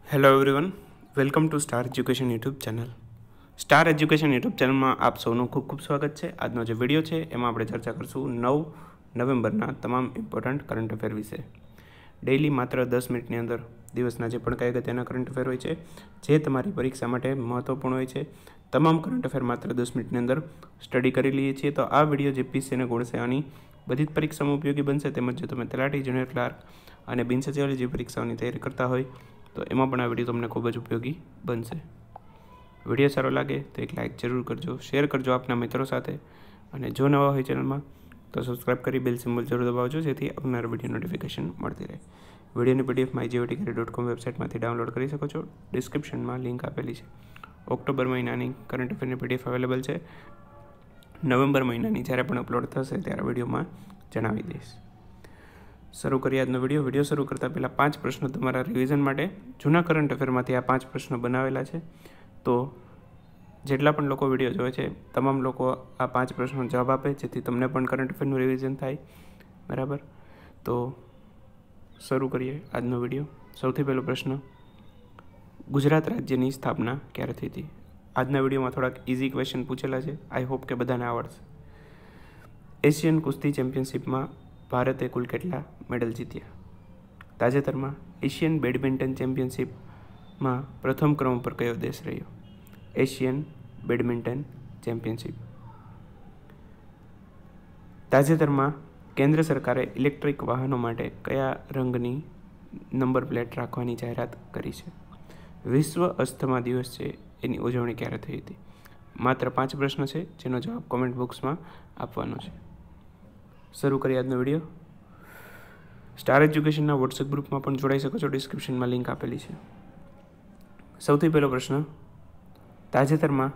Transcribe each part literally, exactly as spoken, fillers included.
Hello everyone, welcome to star education YouTube channel. Star education YouTube ચેનલમાં આપ સૌનું ખૂબ ખૂબ સ્વાગત છે. આજનો જે વિડીયો છે એમાં આપણે ચર્ચા કરીશું નવ નવેમ્બરના તમામ ઇમ્પોર્ટન્ટ કરંટ અફેર વિશે. ડેઇલી માત્ર દસ મિનિટની અંદર દિવસના જે પણ કાંઈ અગત્યના કરંટ અફેર હોય છે, જે તમારી પરીક્ષા માટે મહત્વપૂર્ણ હોય છે, તમામ કરંટ અફેર માત્ર દસ મિનિટની અંદર સ્ટડી કરી લઈએ છીએ. તો આ વિડીયો જીપીએસસી અને ગુણસેવાની બધી જ પરીક્ષામાં ઉપયોગી બનશે. તેમજ જો તમે તલાટી, જુનિયર ક્લાર્ક અને બિનસચિવાલય જે પરીક્ષાઓની તૈયારી કરતા હોય તો એમાં પણ આ વિડીયો તમને ખૂબ જ ઉપયોગી બનશે. વિડીયો સારો લાગે તો એક લાઇક જરૂર કરજો, શેર કરજો આપના મિત્રો સાથે, અને જો નવા હોય ચેનલમાં તો સબસ્ક્રાઇબ કરી બેલ સિમ્બોલ જરૂર દબાવજો, જેથી આવનાર વિડીયો નોટિફિકેશન મળતી રહે. વિડીયોની PDF my જીઓટીકેરી dot com વેબસાઇટમાંથી download કરી શકો છો. ડિસ્ક્રિપ્શનમાં લિંક આપેલી છે. ઓક્ટોબર મહિનાની કરંટ અફેરની પીડીએફ અવેલેબલ છે. નવેમ્બર મહિનાની જ્યારે પણ અપલોડ થશે ત્યારે વિડીયોમાં જણાવી દઈશ. શરૂ કરીએ આજનો વિડીયો. વિડીયો શરૂ કરતાં પહેલાં પાંચ પ્રશ્નો તમારા રિવિઝન માટે જૂના કરંટ અફેરમાંથી આ પાંચ પ્રશ્નો બનાવેલા છે. તો જેટલા પણ લોકો વિડીયો જોવે છે તમામ લોકો આ પાંચ પ્રશ્નોનો જવાબ આપે, જેથી તમને પણ કરંટ અફેરનું રિવિઝન થાય. બરાબર, તો શરૂ કરીએ આજનો વિડીયો. સૌથી પહેલો પ્રશ્ન, ગુજરાત રાજ્યની સ્થાપના ક્યારે થઈ હતી? આજના વિડીયોમાં થોડાક ઇઝી ક્વેશ્ચન પૂછેલા છે. આઈ હોપ કે બધાને આવડશે. એશિયન કુસ્તી ચેમ્પિયનશિપમાં ભારતે કુલ કેટલા મેડલ જીત્યા? તાજેતરમાં એશિયન બેડમિન્ટન ચેમ્પિયનશિપમાં પ્રથમ ક્રમ પર કયો દેશ રહ્યો? Asian badminton championship. તાજેતરમાં કેન્દ્ર સરકારે ઇલેક્ટ્રિક વાહનો માટે કયા રંગની નંબર પ્લેટ રાખવાની જાહેરાત કરી છે? વિશ્વ અસ્થમા દિવસ છે એની ઉજવણી ક્યારે થઈ હતી? માત્ર પાંચ પ્રશ્ન છે, જેનો જવાબ કોમેન્ટ બોક્સમાં આપવાનો છે. શરૂ કરીએ આજનો વિડીયો. સ્ટાર એજ્યુકેશનના વોટ્સએપ ગ્રુપમાં પણ જોડાઈ શકો છો. ડિસ્ક્રિપ્શનમાં લિંક આપેલી છે. સૌથી પહેલો પ્રશ્ન, તાજેતરમાં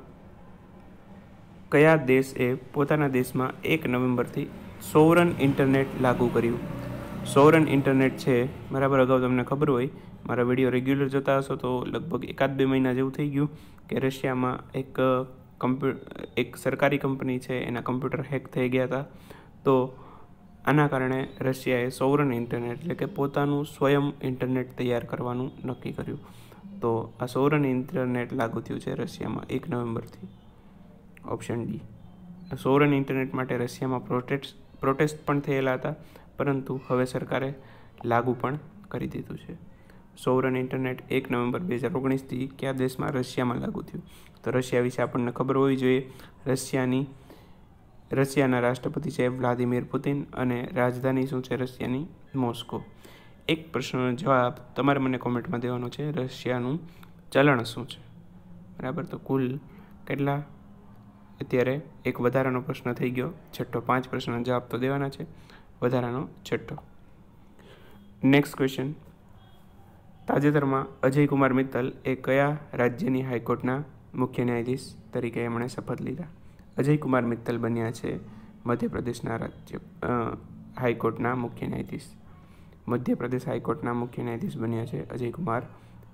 કયા દેશે પોતાના દેશમાં એક નવેમ્બરથી સૌરન ઇન્ટરનેટ લાગુ કર્યું? સૌરન ઇન્ટરનેટ છે, બરાબર, અગાઉ તમને ખબર હોય, મારા વિડીયો રેગ્યુલર જોતા હશો તો લગભગ એકાદ બે મહિના જેવું થઈ ગયું કે રશિયામાં એક કમ્પ્યુ એક સરકારી કંપની છે એના કમ્પ્યુટર હેક થઈ ગયા હતા. તો આના કારણે રશિયાએ સૌરન ઇન્ટરનેટ એટલે કે પોતાનું સ્વયં ઇન્ટરનેટ તૈયાર કરવાનું નક્કી કર્યું. તો આ સૌરન ઇન્ટરનેટ લાગુ થયું છે રશિયામાં એક નવેમ્બરથી. Option D. સૌરન ઇન્ટરનેટ માટે રશિયામાં પ્રોટેસ્ટ પ્રોટેસ્ટ પણ થયેલા હતા, પરંતુ હવે સરકારે લાગુ પણ કરી દીધું છે. સૌરન ઇન્ટરનેટ એક નવેમ્બર બે હજાર ઓગણીસથી કયા દેશમાં? રશિયામાં લાગુ થયું. તો રશિયા વિશે આપણને ખબર હોવી જોઈએ. રશિયાની રશિયાના રાષ્ટ્રપતિ છે વ્લાદિમીર પુતિન, અને રાજધાની શું છે રશિયાની? મોસ્કો. એક પ્રશ્નનો જવાબ તમારે મને કોમેન્ટમાં દેવાનો છે. રશિયાનું ચલણ શું છે? બરાબર, તો કુલ કેટલા? અત્યારે એક વધારાનો પ્રશ્ન થઈ ગયો, છઠ્ઠો. પાંચ પ્રશ્નનો જવાબ તો દેવાના છે, વધારાનો છઠ્ઠો. નેક્સ્ટ ક્વેશ્ચન, તાજેતરમાં અજય કુમાર મિત્તલ એ કયા રાજ્યની હાઈકોર્ટના મુખ્ય ન્યાયાધીશ તરીકે એમણે શપથ લીધા? અજય કુમાર મિત્તલ બન્યા છે મધ્યપ્રદેશના રાજ્ય હાઈકોર્ટના મુખ્ય ન્યાયાધીશ. મધ્યપ્રદેશ હાઈકોર્ટના મુખ્ય ન્યાયાધીશ બન્યા છે અજય કુમાર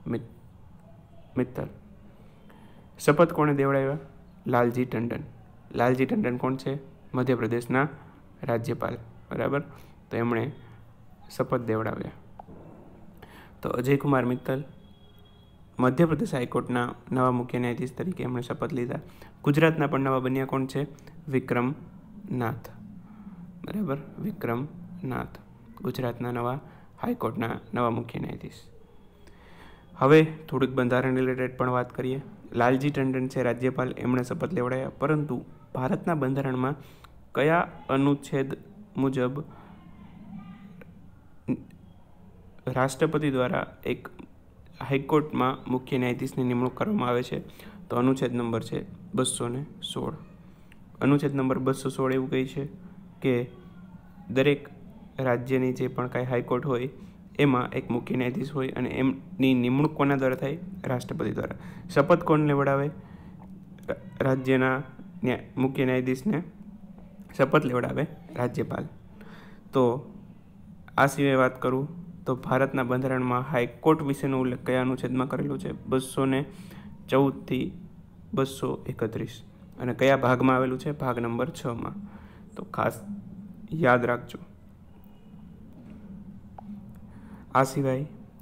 મિત્તલ. શપથ કોણે દેવડાવ્યા? લાલજી ટંડન. લાલજી ટંડન કોણ છે? મધ્યપ્રદેશના રાજ્યપાલ. બરાબર, તો એમણે શપથ દેવડાવ્યા. તો અજય કુમાર મિત્તલ મધ્યપ્રદેશ હાઈકોર્ટના નવા મુખ્ય ન્યાયાધીશ તરીકે એમણે શપથ લીધા. ગુજરાતના પણ નવા બન્યા કોણ છે? વિક્રમ નાથ. બરાબર, વિક્રમ નાથ ગુજરાતના નવા હાઈકોર્ટના નવા મુખ્ય ન્યાયાધીશ. હવે થોડીક બંધારણ રિલેટેડ પણ વાત કરીએ. લાલજી ટંડન છે રાજ્યપાલ, એમણે શપથ લેવડાયા, પરંતુ ભારતના બંધારણમાં કયા અનુચ્છેદ મુજબ રાષ્ટ્રપતિ દ્વારા એક હાઈકોર્ટમાં મુખ્ય ન્યાયાધીશની નિમણૂક કરવામાં આવે છે? તો અનુચ્છેદ નંબર છે બસો ને સોળ. અનુચ્છેદ નંબર બસો સોળ એવું કહે છે કે દરેક રાજ્યની જે પણ કાંઈ હાઈકોર્ટ હોય એમાં એક મુખ્ય ન્યાયાધીશ હોય, અને એમની નિમણૂક કોના દ્વારા થાય? રાષ્ટ્રપતિ દ્વારા. શપથ કોણ લેવડાવે? રાજ્યના મુખ્ય ન્યાયાધીશને શપથ લેવડાવે રાજ્યપાલ. તો આ સિવાય વાત કરું તો ભારતના બંધારણમાં હાઈકોર્ટ વિશેનો ઉલ્લેખ કયા અનુચ્છેદમાં કરેલો છે? બસો ને ચૌદથી બસો એકત્રીસ. અને કયા ભાગમાં આવેલું છે? ભાગ નંબર છમાં. તો ખાસ યાદ રાખજો. આ સિવાય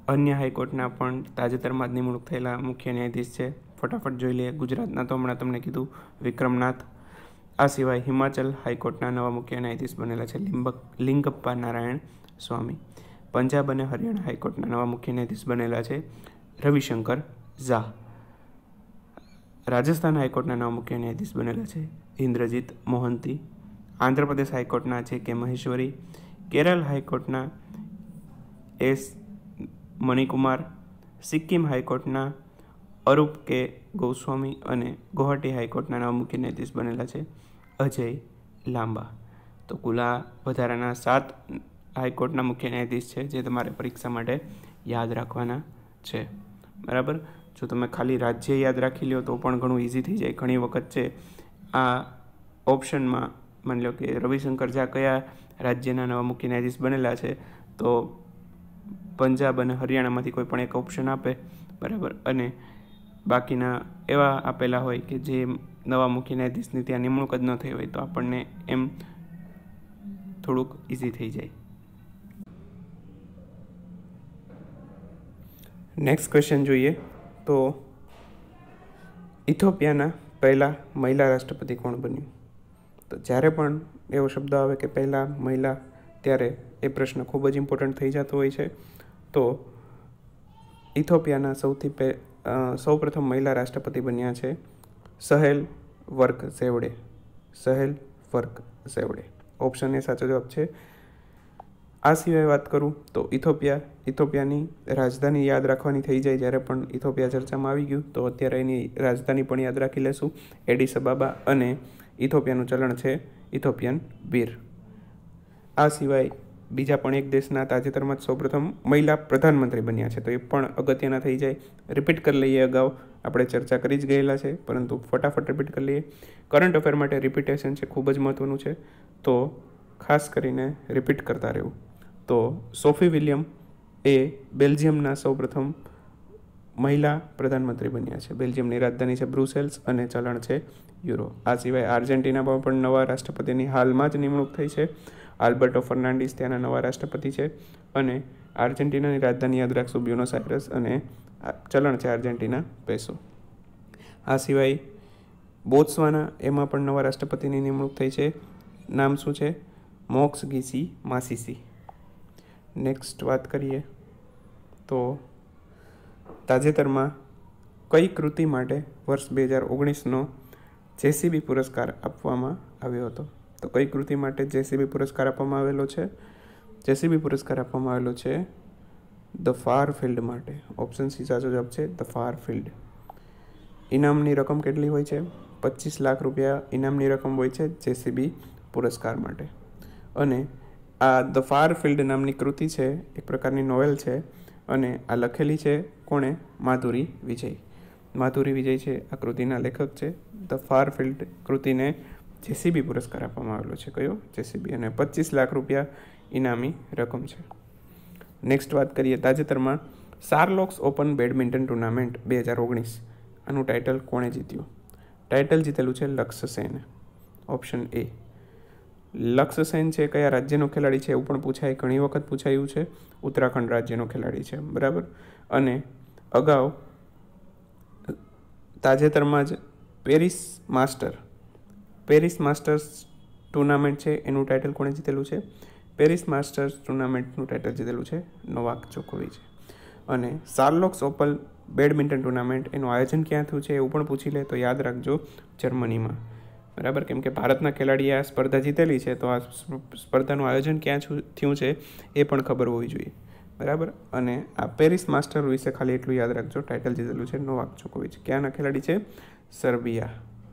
અન્ય હાઈકોર્ટના પણ તાજેતરમાં જ નિમણૂક થયેલા મુખ્ય ન્યાયાધીશ છે. ફટાફટ જોઈ લઈએ. ગુજરાતના તો હમણાં તમને કીધું વિક્રમનાથ. આ સિવાય હિમાચલ હાઈકોર્ટના નવા મુખ્ય ન્યાયાધીશ બનેલા છે લિંબક લિંગપ્પા નારાયણ સ્વામી. પંજાબ અને હરિયાણા હાઈકોર્ટના નવા મુખ્ય ન્યાયાધીશ બનેલા છે રવિશંકર ઝા. રાજસ્થાન હાઈકોર્ટના નવા મુખ્ય ન્યાયાધીશ બનેલા છે ઇન્દ્રજીત મોહંતી. આંધ્રપ્રદેશ હાઈકોર્ટના છે કે મહેશ્વરી. કેરળ હાઈકોર્ટના એસ મણિકુમાર. સિક્કિમ હાઈકોર્ટના અરૂપ કે ગોસ્વામી અને ગુવાહાટી હાઈકોર્ટના નવા મુખ્ય ન્યાયાધીશ બનેલા છે અજય લાંબા. તો કુલ આ વધારાના સાત હાઈકોર્ટના મુખ્ય ન્યાયાધીશ છે જે તમારે પરીક્ષા માટે યાદ રાખવાના છે. બરાબર. જો તમે ખાલી રાજ્ય યાદ રાખી લો તો પણ ઘણું ઇઝી થઈ જાય. ઘણી વખત છે આ ઓપ્શનમાં માની લો કે રવિશંકર ઝા કયા રાજ્યના નવા મુખ્ય ન્યાયાધીશ બનેલા છે તો પંજાબ અને હરિયાણામાંથી કોઈ પણ એક ઓપ્શન આપે. બરાબર. અને બાકીના એવા આપેલા હોય કે જે નવા મુખ્ય ન્યાયાધીશની ત્યાં નિમણૂક જ ન થઈ હોય તો આપણને એમ થોડુંક ઇઝી થઈ જાય. નેક્સ્ટ ક્વેશ્ચન જોઈએ તો ઇથોપિયાના પહેલા મહિલા રાષ્ટ્રપતિ કોણ બન્યું? તો જ્યારે પણ એવો શબ્દ આવે કે પહેલા મહિલા ત્યારે એ પ્રશ્ન ખૂબ જ ઇમ્પોર્ટન્ટ થઈ જતો હોય છે. તો ઇથોપિયાના સૌથી પહે સૌ પ્રથમ મહિલા રાષ્ટ્રપતિ બન્યા છે Sahle Work Zewde. Sahle Work Zewde option A સાચો જવાબ છે. આ સિવાય વાત કરું તો ઇથોપિયા ઇથોપિયાની રાજધાની યાદ રાખવાની થઈ જાય જ્યારે પણ ઇથોપિયા ચર્ચામાં આવી ગયું તો અત્યારે એની રાજધાની પણ યાદ રાખી લેશું એડિસ અબાબા. અને ઇથોપિયાનું ચલણ છે ઇથોપિયન બીર. આ સિવાય બીજા પણ એક દેશના તાજેતરમાં જ સૌપ્રથમ મહિલા પ્રધાનમંત્રી બન્યા છે તો એ પણ અગત્યના થઈ જાય. રિપીટ કરી લઈએ. અગાઉ આપણે ચર્ચા કરી જ ગયેલા છે પરંતુ ફટાફટ રિપીટ કરી લઈએ. કરંટ અફેર માટે રિપીટેશન છે ખૂબ જ મહત્ત્વનું છે તો ખાસ કરીને રિપીટ કરતા રહેવું. તો સોફી વિલિયમ એ બેલ્જિયમના સૌપ્રથમ મહિલા પ્રધાનમંત્રી બન્યા છે. બેલ્જિયમની રાજધાની છે બ્રુસેલ્સ અને ચલણ છે યુરો. આ સિવાય આર્જેન્ટિનામાં પણ નવા રાષ્ટ્રપતિની હાલમાં જ નિમણૂક થઈ છે. આલ્બર્ટો ફર્નાન્ડિસ ત્યાંના નવા રાષ્ટ્રપતિ છે અને આર્જેન્ટિનાની રાજધાની યાદ રાખશું બ્યુનોસ આયર્સ અને ચલણ છે આર્જેન્ટિના પેસો. આ સિવાય બોત્સવાના એમાં પણ નવા રાષ્ટ્રપતિની નિમણૂક થઈ છે. નામ શું છે? મોક્સ ગીસી માસીસી. નેક્સ્ટ વાત કરીએ તો તાજેતરમાં કઈ કૃતિ માટે વર્ષ બે હજાર ઓગણીસનો જેસીબી પુરસ્કાર આપવામાં આવ્યો હતો? તો કઈ કૃતિ માટે જેસીબી પુરસ્કાર આપવામાં આવેલો છે? જેસીબી પુરસ્કાર આપવામાં આવેલો છે ધ ફાર ફિલ્ડ માટે. ઓપ્શન સી સાચો જવાબ છે ધ ફાર ફિલ્ડ. ઇનામની રકમ કેટલી હોય છે? પચીસ લાખ રૂપિયા ઇનામની રકમ હોય છે જેસીબી પુરસ્કાર માટે. અને આ ધ ફાર ફિલ્ડ નામની કૃતિ છે એક પ્રકારની નોવેલ છે અને આ લખેલી છે કોણે? માધુરી વિજય. માધુરી વિજય છે આ કૃતિના લેખક છે. ધ ફાર ફિલ્ડ કૃતિને જેસીબી પુરસ્કાર આપવામાં આવેલો છે. કયો? જેસીબી. અને પચીસ લાખ રૂપિયા ઇનામી રકમ છે. નેક્સ્ટ વાત કરીએ તાજેતરમાં શાર્લોક્સ ઓપન બેડમિન્ટન ટુર્નામેન્ટ બે હજાર ઓગણીસ આનું ટાઇટલ કોણે જીત્યું? ટાઇટલ જીતેલું છે લક્ષ્ય સેન. Option A. લક્ષ્ય સેન છે કયા રાજ્યનો ખેલાડી છે એવું પણ પૂછાય, ઘણી વખત પૂછાયું છે. ઉત્તરાખંડ રાજ્યનો ખેલાડી છે. બરાબર. અને અગાઉ તાજેતરમાં જ Paris Master Paris Masters tournament છે એનું ટાઇટલ કોણે જીતેલું છે? પેરિસ માસ્ટર્સ ટુર્નામેન્ટનું ટાઇટલ જીતેલું છે નોવાક જોકોવિચ. અને શાર્લોક્સ ઓપન બેડમિન્ટન ટુર્નામેન્ટ એનું આયોજન ક્યાં થયું છે એવું પણ પૂછી લે તો યાદ રાખજો જર્મનીમાં. બરાબર. કેમ કે ભારતના ખેલાડીએ આ સ્પર્ધા જીતેલી છે તો આ સ્પર્ધાનું આયોજન ક્યાં થયું છે એ પણ ખબર હોવી જોઈએ. બરાબર. અને આ પેરિસ માસ્ટર વિશે ખાલી એટલું યાદ રાખજો ટાઇટલ જીતેલું છે નોવાક જોકોવિચ. ક્યાંના ખેલાડી છે? સર્બિયા.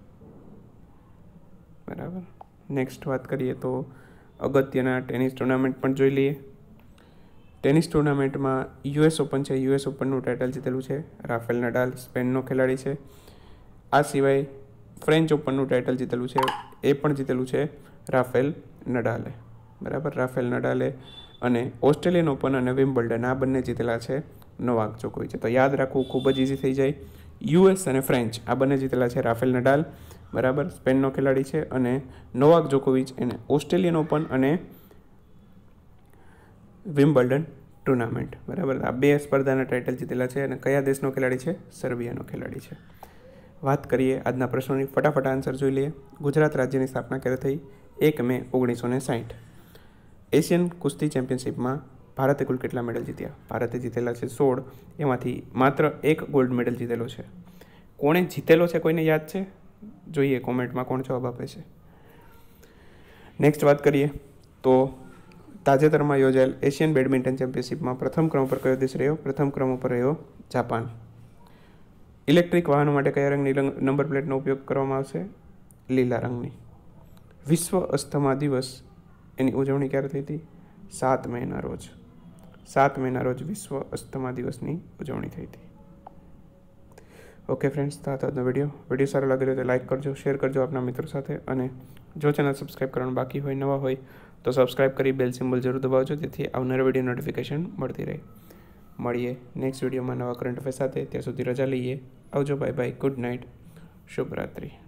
બરાબર. નેક્સ્ટ વાત કરીએ તો અગત્યના ટેનિસ ટુર્નામેન્ટ પણ જોઈ લઈએ. ટેનિસ ટુર્નામેન્ટમાં યુએસ ઓપન છે. યુએસ ઓપનનું ટાઇટલ જીતેલું છે રાફેલ નડાલ, સ્પેનનો ખેલાડી છે. આ સિવાય ફ્રેન્ચ ઓપનનું ટાઇટલ જીતેલું છે એ પણ જીતેલું છે રાફેલ નડાલે. બરાબર. રાફેલ નડાલે. અને ઓસ્ટ્રેલિયન ઓપન અને વિમ્બલ્ડન આ બંને જીતેલા છે નોવાક જોકોવિચ. તો યાદ રાખવું ખૂબ જ ઇઝી થઈ જાય. યુએસ અને ફ્રેન્ચ આ બંને જીતેલા છે રાફેલ નડાલ. બરાબર. સ્પેનનો ખેલાડી છે. અને નોવાક જોકોવિચ એને ઓસ્ટ્રેલિયન ઓપન અને વિમ્બલ્ડન ટુર્નામેન્ટ, બરાબર. આ બે સ્પર્ધાના ટાઇટલ જીતેલા છે અને કયા દેશનો ખેલાડી છે? સર્બિયાનો ખેલાડી છે. વાત કરીએ આજના પ્રશ્નોની, ફટાફટ આન્સર જોઈ લઈએ. ગુજરાત રાજ્યની સ્થાપના ક્યારે થઈ? એક મે ઓગણીસો ને સાઠ. એશિયન કુસ્તી ચેમ્પિયનશિપમાં ભારતે કુલ કેટલા મેડલ જીત્યા? ભારતે જીતેલા છે સોળ, એમાંથી માત્ર એક ગોલ્ડ મેડલ જીતેલો છે. કોણે જીતેલો છે કોઈને યાદ છે? જોઈએ કોમેન્ટમાં કોણ જવાબ આપે છે. નેક્સ્ટ વાત કરીએ તો તાજેતરમાં યોજાયેલ એશિયન બેડમિન્ટન ચેમ્પિયનશિપમાં પ્રથમ ક્રમ પર કયો દેશ રહ્યો? પ્રથમ ક્રમ ઉપર રહ્યો જાપાન. ઇલેક્ટ્રિક વાહનો માટે કયા રંગની નંબર પ્લેટનો ઉપયોગ કરવામાં આવશે? લીલા રંગની. વિશ્વ અસ્થમા દિવસ એની ઉજવણી ક્યારે થઈ હતી? સાત મેના રોજ. સાત મેના રોજ વિશ્વ અસ્થમા દિવસની ઉજવણી થઈ હતી. ઓકે ફ્રેન્ડ્સ, તો આજનો વિડીયો વિડીયો સારો લાગી રહ્યો તો લાઇક કરજો, શેર કરજો આપના મિત્રો સાથે, અને જો ચેનલ સબસ્ક્રાઈબ કરવાનું બાકી હોય, નવા હોય તો સબસ્ક્રાઈબ કરી બેલ સિમ્બલ જરૂર દબાવજો, જેથી આવનારા વિડીયો નોટિફિકેશન મળતી રહે. મળીએ નેક્સ્ટ વિડીયોમાં નવા કરંટ અફેર સાથે. ત્યાં સુધી રજા લઈએ. આવજો, બાય બાય, ગુડ નાઇટ, શુભરાત્રિ.